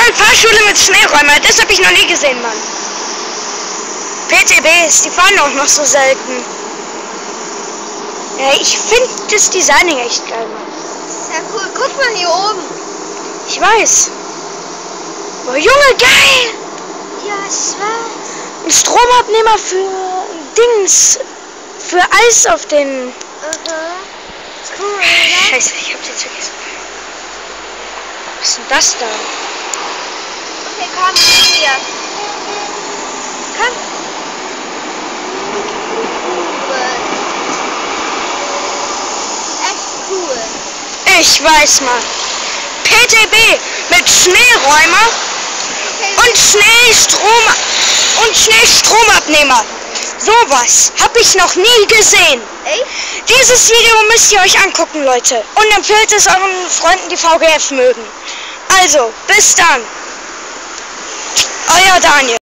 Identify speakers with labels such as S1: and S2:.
S1: Fahrschule mit Schneeräumer, das habe ich noch nie gesehen, Mann. PTBs, die fahren auch noch so selten. Ja, ich finde das Designing echt geil, Mann.
S2: Ja, cool. Guck mal hier oben.
S1: Ich weiß. Oh, Junge, geil!
S2: Ja, ich weiß.
S1: Ein Stromabnehmer für Dings. Für Eis auf den...
S2: Ist cool, oder?
S1: Scheiße, ich hab's jetzt vergessen. Was ist denn das da?
S2: Okay, komm, hier. Komm. Echt cool.
S1: Ich weiß, Mann. PTB mit Schneeräumer und Schneestromabnehmer. Sowas habe ich noch nie gesehen.
S2: Echt?
S1: Dieses Video müsst ihr euch angucken, Leute. Und empfehlt es euren Freunden, die VGF mögen. Also, bis dann. Euer Daniel.